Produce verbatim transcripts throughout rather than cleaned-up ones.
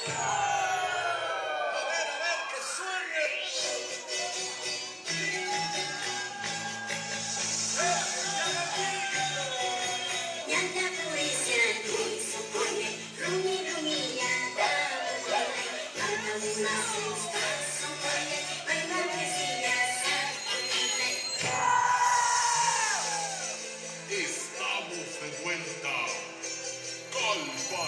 A ver, a ver, que suene. Estamos de vuelta. Calva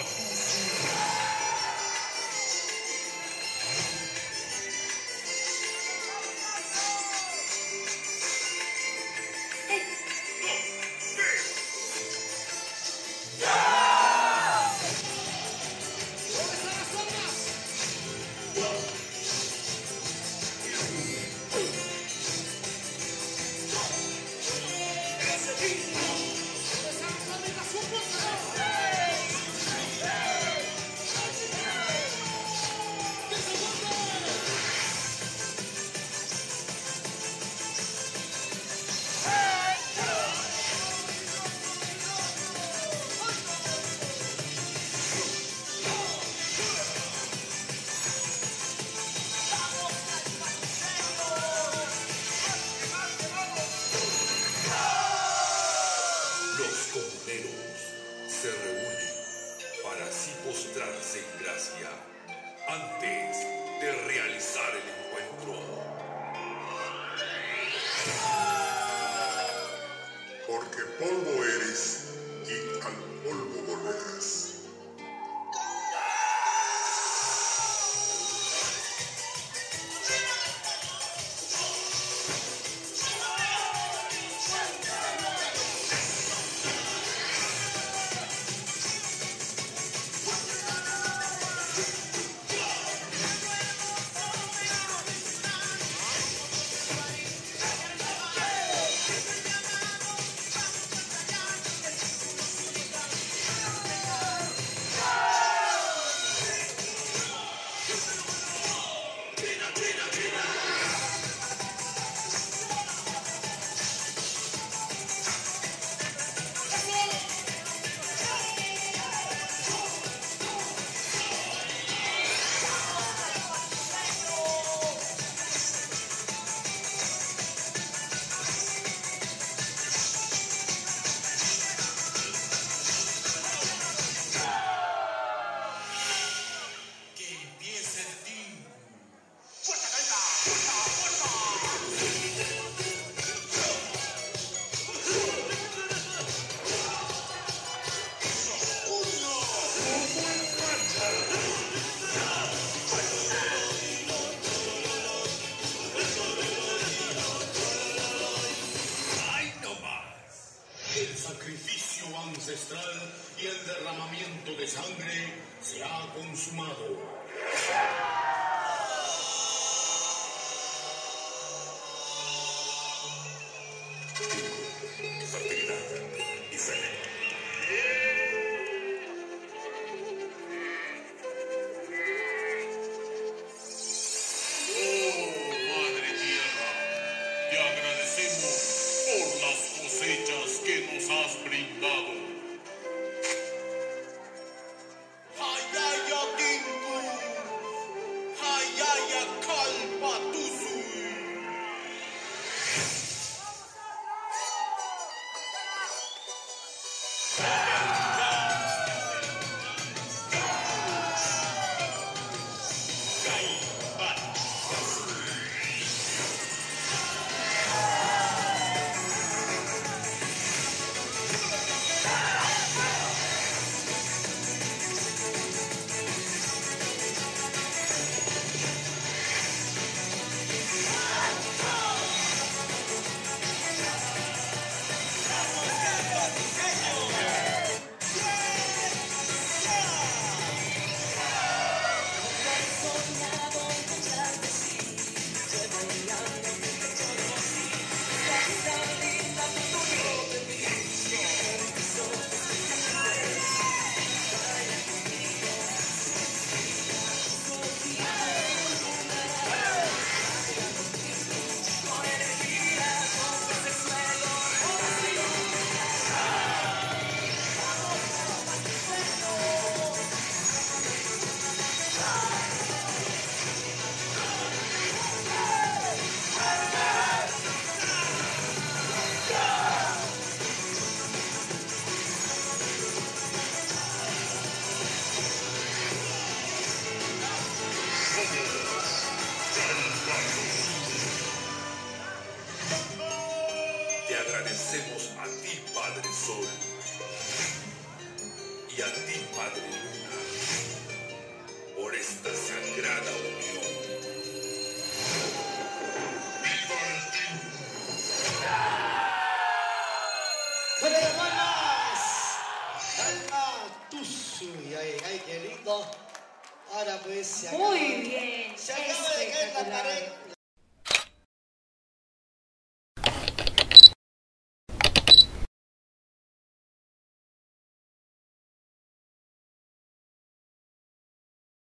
se reúnen para así postrarse en gracia antes de realizar el encuentro. Porque polvo eres y al polvo volverás. El sacrificio ancestral y el derramamiento de sangre se ha consumado. Fertilidad y fe. Cosechas que nos has brindado. ¡Ay, ay, ay, Tinku! y a ti, Madre Luna, por esta sagrada unión. ¡Viva el tiempo! ¡Fuera de manos! ¡Calma! ¡Tusu! ¡Ay, ay, qué lindo! Ahora pues se acaba, Muy bien. se acaba de caer la Espectacular. pared.